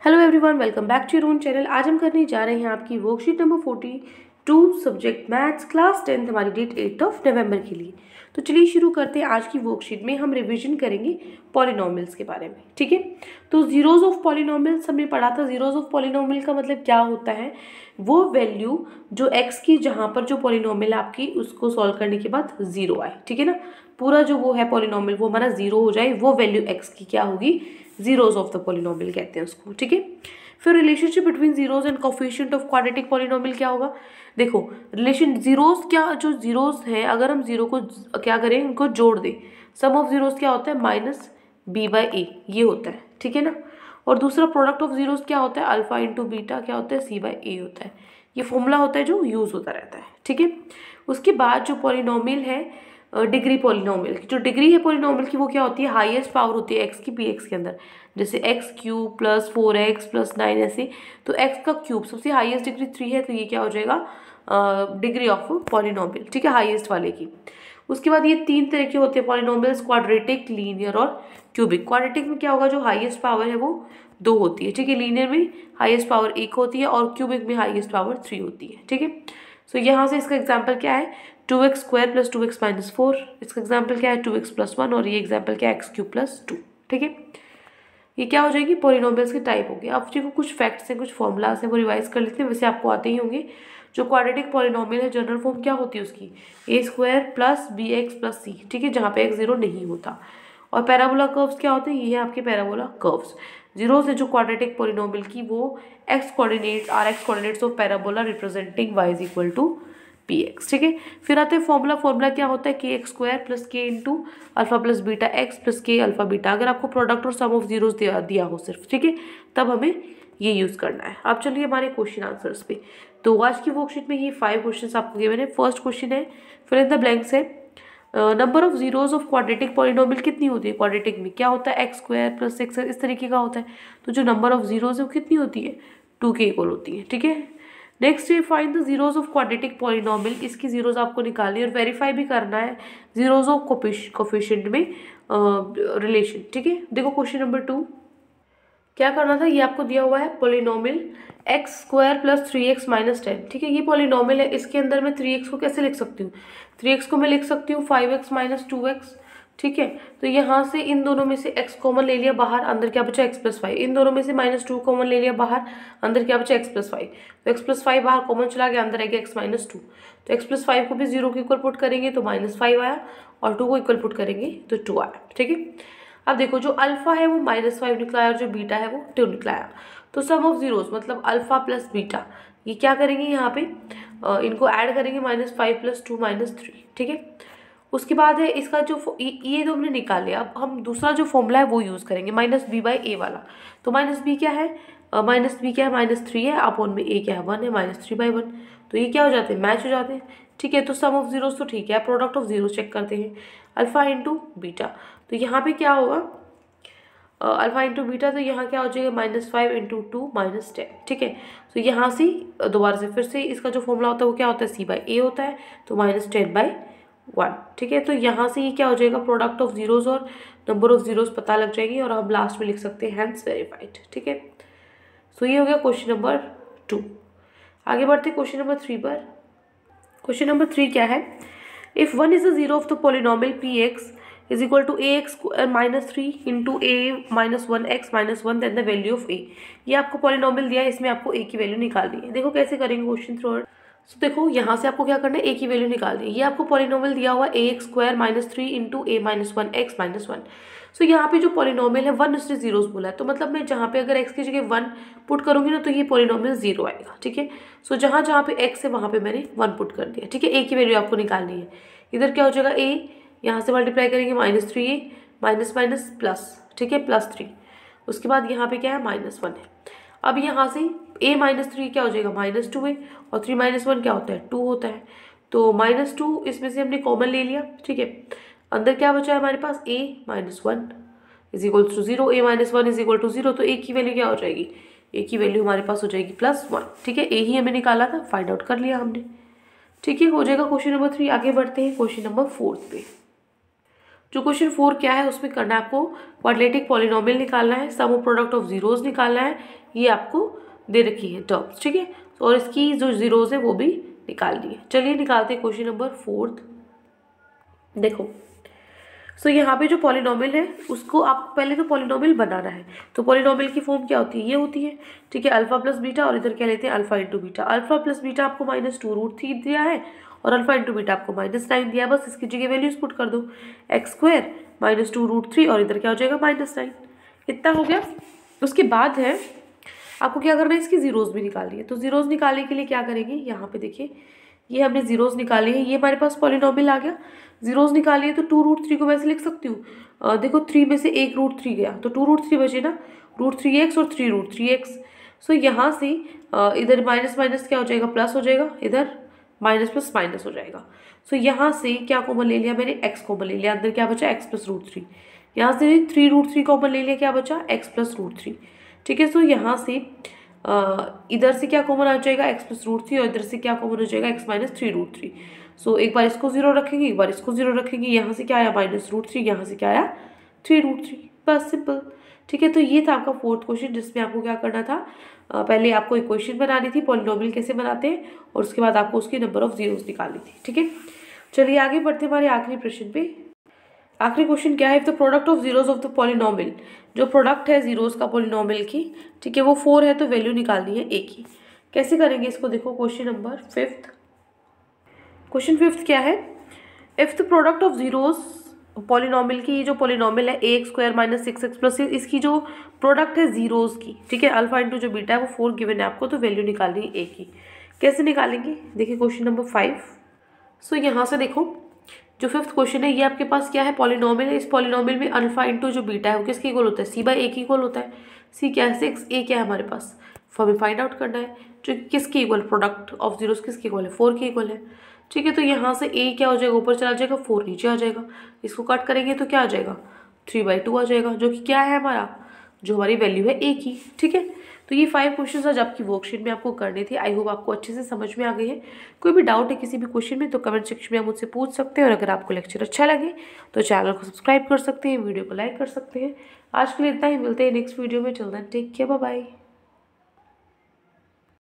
Hello everyone, welcome back to your own channel. आज हम करने जा रहे हैं आपकी worksheet number 42 subject maths class 10 हमारी डेट 8 नवंबर के लिए। तो चलिए शुरू करते हैं। आज की वर्कशीट में हम रिवीजन करेंगे पॉलिनोमियल्स के बारे में। ठीक है, तो जीरोज ऑफ पॉलिनोमियल्स हमने पढ़ा था। जीरोज ऑफ पॉलिनोमियल का मतलब क्या होता है, वो वैल्यू जो x की जहाँ पर जो पॉलिनोमियल आपकी उसको सॉल्व करने के बाद जीरो आए। ठीक है ना, पूरा जो वो है पॉलिनोमियल वो हमारा जीरो हो जाए, वो वैल्यू x की क्या होगी, जीरोज ऑफ द पॉलिनोमियल कहते हैं उसको। ठीक है, फिर relationship between zeros and coefficient of quadratic polynomial क्या होगा। देखो रिलेशन जीरोज क्या, जो जीरोज हैं अगर हम जीरो को क्या करें, उनको जोड़ दें, सम ऑफ जीरोज क्या होता है माइनस बी बाई ए, ये होता है। ठीक है ना, और दूसरा प्रोडक्ट ऑफ जीरोज क्या होता है, अल्फा इंटू बीटा क्या होता है, सी बाई ए होता है। ये फॉर्मूला होता है जो यूज होता रहता है। ठीक है, उसके बाद जो पॉलिनोमियल है डिग्री पॉलिनोमियल की, जो डिग्री है पॉलिनोमियल की वो क्या होती है, हाईएस्ट पावर होती है एक्स की पी एक्स के अंदर, जैसे x cube plus 4x plus 9 ऐसे। तो एक्स का क्यूब सबसे हाईएस्ट डिग्री 3 है, तो ये क्या हो जाएगा डिग्री ऑफ पॉलिनोमियल। ठीक है, हाईएस्ट वाले की। उसके बाद ये तीन तरह के होते हैं पॉलिनोमियल्स, क्वाड्रेटिक, लीनियर और क्यूबिक। क्वाड्रेटिक में क्या होगा, जो हाईएस्ट पावर है वो 2 होती है। ठीक है, लीनियर में हाईएस्ट पावर 1 होती है और क्यूबिक में हाईएस्ट पावर 3 होती है। ठीक है, सो यहाँ से इसका एग्जाम्पल क्या है, 2x square plus 2x minus 4। इसका एग्जाम्पल क्या है, 2x प्लस 1, और ये एग्जाम्पल क्या है, x क्यूब प्लस 2। ठीक है, ये क्या हो जाएगी, पॉलिनोमियल्स के टाइप हो गए। अब देखो कुछ फैक्ट्स हैं, कुछ फॉर्मूलाज हैं, वो रिवाइज कर लेते हैं, वैसे आपको आते ही होंगे। जो क्वाड्रेटिक पॉलिनोमियल है जनरल फॉर्म क्या होती है उसकी, a square plus b x plus c. ठीक है, जहाँ पे एक्स जीरो नहीं होता। और पैराबोला कर्व्स क्या होते हैं, ये है आपके पैराबोला कर्व्स। जीरोस है जो क्वाड्रेटिक पॉलिनोमियल की, वो x coordinates of parabola representing y is equal to p x. ठीक है, फिर आते हैं फॉर्मूला क्या होता है, k x square plus k into alpha plus beta x plus k alpha beta. अगर आपको प्रोडक्ट और सम ऑफ जीरोस दिया हो सिर्फ, ठीक है, तब हमें ये यूज़ करना है। अब चलिए हमारे क्वेश्चन आंसर्स पे। तो आज की वर्कशीट में ये 5 क्वेश्चन आपको गिवन है। फर्स्ट क्वेश्चन है फिल इन द ब्लैंक्स है, number of zeros of quadratic polynomial कितनी होती है। क्वाड्रेटिक में क्या होता है, एक्स स्क्वायर प्लस एक्स इस तरीके का होता है। तो जो नंबर ऑफ जीरोज है वो कितनी होती है, 2 के इक्वल होती है। ठीक है, नेक्स्ट है find the zeros of quadratic polynomial. इसकी जीरोज आपको निकालनी है और वेरीफाई भी करना है जीरोज ऑफ कोफिशिएंट में रिलेशन। ठीक है, देखो क्वेश्चन नंबर 2 क्या करना था, ये आपको दिया हुआ है polynomial x square plus 3x minus 10। ठीक है, ये पॉलिनोमियल है, इसके अंदर मैं 3x को कैसे लिख सकती हूँ, 3x को मैं लिख सकती हूँ 5x माइनस 2x। ठीक है, तो यहाँ से इन दोनों में से x कॉमन ले लिया बाहर, अंदर क्या बचा x प्लस 5। इन दोनों में से -2 कॉमन ले लिया बाहर, अंदर क्या बचा x प्लस 5। तो x प्लस 5 बाहर कॉमन चला गया, अंदर आएगा x माइनस 2। तो x प्लस 5 को भी 0 के इक्वल पुट करेंगे तो -5 आया, और 2 को इक्वल पुट करेंगे तो 2 आया। ठीक है, अब देखो जो अल्फा है वो -5 निकला है और जो बीटा है वो 2 निकला है। तो सम ऑफ जीरोस मतलब अल्फा प्लस बीटा, ये क्या करेंगे यहाँ पे इनको ऐड करेंगे, -5 प्लस 2 -3। ठीक है, उसके बाद है इसका जो ये तो हमने निकाल लिया। अब हम दूसरा जो फॉर्मूला है वो यूज़ करेंगे, माइनस बी बाई ए वाला। तो माइनस बी क्या है, -3 है, अपॉन में ए क्या है 1 है, -3/1। तो ये क्या हो जाते हैं, मैच हो जाते हैं। ठीक है, तो सम ऑफ जीरोस तो ठीक है, प्रोडक्ट ऑफ जीरोस चेक करते हैं, अल्फा इंटू बीटा। तो यहाँ पे क्या होगा अल्फा इंटू बीटा, तो यहाँ क्या हो जाएगा -5 इंटू 2 -10। ठीक है, तो यहाँ से दोबारा से फिर से इसका जो फॉर्मूला होता है वो क्या होता है, सी बाई ए होता है, तो -10/1। ठीक है, तो यहाँ से ये क्या हो जाएगा, प्रोडक्ट ऑफ जीरोज और नंबर ऑफ जीरोज पता लग जाएंगे और हम लास्ट में लिख सकते हैं हैंस वेरीफाइड। ठीक है, सो ये हो गया क्वेश्चन नंबर 2। आगे बढ़ते क्वेश्चन नंबर 3 पर। क्वेश्चन नंबर 3 क्या है, if 1 is the zero of the polynomial p x is equal to ax square minus 3 into a minus 1x minus 1 then the value of a। ये आपको polynomial दिया है, इसमें आपको a की वैल्यू निकालनी है। देखो कैसे करेंगे क्वेश्चन थ्रू। सो देखो यहाँ से आपको क्या करना है, a की वैल्यू निकालनी है। ये आपको पॉलिनोमियल दिया हुआ है ax square minus 3 into a minus 1x minus 1। So यहाँ पे जो पॉलिनोमियल है 1 उसने जीरोस बोला है, तो मतलब मैं जहाँ पे अगर x की जगह 1 पुट करूँगी ना तो ये पॉलिनोमियल 0 आएगा। ठीक है, सो जहाँ जहाँ पे x है वहाँ पे मैंने 1 पुट कर दिया। ठीक है, a की वैल्यू आपको निकालनी है। इधर क्या हो जाएगा, a यहाँ से मल्टीप्लाई करेंगे -3a माइनस माइनस प्लस। ठीक है, +3। उसके बाद यहाँ पे क्या है, -1 है। अब यहाँ से a -3 क्या हो जाएगा, -2a, और 3 - 1 क्या होता है, 2 होता है। तो -2 इसमें से हमने कॉमन ले लिया। ठीक है, अंदर क्या बचा है हमारे पास, a -1 is equal to 0, a -1 is equal to 0। तो a की वैल्यू क्या हो जाएगी, a की वैल्यू हमारे पास हो जाएगी +1। ठीक है, a ही हमें निकाला था, फाइंड आउट कर लिया हमने। ठीक है, हो जाएगा क्वेश्चन नंबर 3। आगे बढ़ते हैं क्वेश्चन नंबर 4 पे। जो क्वेश्चन 4 क्या है उसमें करना है आपको क्वाड्रेटिक पॉलिनोमियल निकालना है, sum of product of zeros निकालना है, ये आपको दे रखी है टर्म्स, ठीक है। और इसकी जो जीरोज है वो भी निकालनी है। चलिए निकालते हैं क्वेश्चन नंबर 4। देखो सो यहाँ पे जो पॉलिनोमियल है उसको आपको पहले तो पॉलिनोमियल बनाना है। तो पॉलिनोमियल की फॉर्म क्या होती है, ये होती है, ठीक है, अल्फा प्लस बीटा, और इधर क्या लेते हैं alpha into beta. Alpha plus beta आपको -2√3 दिया है और अल्फा इंटू बीटा आपको -9 दिया है। बस इसकी जगह वैल्यूज पुट कर दो, x² -2√3 और इधर क्या हो जाएगा -9, इतना हो गया। उसके बाद है आपको क्या करना है, इसकी जीरोज भी निकालनी है। तो जीरोज निकालने के लिए क्या करेंगे, यहाँ पे देखिए ये हमने जीरोज निकाले हैं, ये हमारे पास पॉलिनोमियल आ गया। जीरोज निकाली है तो 2√3 को मैं ऐसे लिख सकती हूँ, देखो 3 में से 1√3 गया तो 2√3 बचे ना, √3x और 3√3x। सो यहाँ से इधर माइनस माइनस क्या हो जाएगा, प्लस हो जाएगा, इधर माइनस प्लस माइनस हो जाएगा। सो यहाँ से क्या कॉमन ले लिया मैंने, x कॉमन ले लिया, अंदर क्या बचा x प्लस √3। यहाँ से 3√3 कॉमन ले लिया, क्या बचा x प्लस √3, ठीक है। सो यहाँ से इधर से क्या कॉमन आ जाएगा x प्लस √3 और इधर से क्या कॉमन हो जाएगा x माइनस 3√3। सो एक बार इसको 0 रखेंगे, एक बार इसको 0 रखेंगे, यहाँ से क्या आया -√3, यहाँ से क्या आया 3√3, बस सिंपल, ठीक है। तो ये था आपका 4th क्वेश्चन जिसमें आपको क्या करना था, पहले आपको इक्वेशन बनानी थी पॉलिनोमियल कैसे बनाते हैं और उसके बाद आपको उसकी नंबर ऑफ जीरोस निकालनी थी, ठीक है। चलिए आगे बढ़ते हमारे आखिरी प्रश्न पे। आखिरी क्वेश्चन क्या है, if the product of zeros of the polynomial, जो प्रोडक्ट है जीरोस का पॉलिनोमियल की, ठीक है, वो 4 है तो वैल्यू निकालनी है a की। कैसे करेंगे इसको, देखो question number 5th। Question 5th क्या है, if the product of zeros polynomial की, ये जो पॉलिनोमियल है ax² - 6x + 6, इसकी जो प्रोडक्ट है जीरोस की, ठीक है, अल्फा इंटू जो बीटा है वो 4 गिवन है आपको, तो वैल्यू निकालनी है a की। कैसे निकालेंगे, देखिए क्वेश्चन नंबर 5। सो यहाँ से देखो जो 5th क्वेश्चन है ये आपके पास क्या है, पॉलिनोमियल है। इस पॉलिनोमियल में अल्फा इंटू जो बीटा है वो किसके इक्वल होता है, c/a के इक्वल होता है। c क्या है 6, a क्या है हमारे पास, हमें फाइंड आउट करना है, जो किसके इक्वल, प्रोडक्ट ऑफ जीरोस किसके इक्वल है, 4 के इक्वल है, ठीक है। तो यहाँ से a क्या हो जाएगा, ऊपर चला जाएगा, 4 नीचे आ जाएगा, इसको कट करेंगे तो क्या आ जाएगा 3/2 आ जाएगा, जो कि क्या है हमारा, जो हमारी वैल्यू है a की, ठीक है। तो ये 5 क्वेश्चन आज आपकी वर्कशीट में आपको करने थे। आई होप आपको अच्छे से समझ में आ गए हैं। कोई भी डाउट है किसी भी क्वेश्चन में तो कमेंट सेक्शन में आप मुझसे पूछ सकते हैं, और अगर आपको लेक्चर अच्छा लगे तो चैनल को सब्सक्राइब कर सकते हैं, वीडियो को लाइक कर सकते हैं। आज के लिए इतना ही, मिलते हैं नेक्स्ट वीडियो में। Till then take care, bye bye.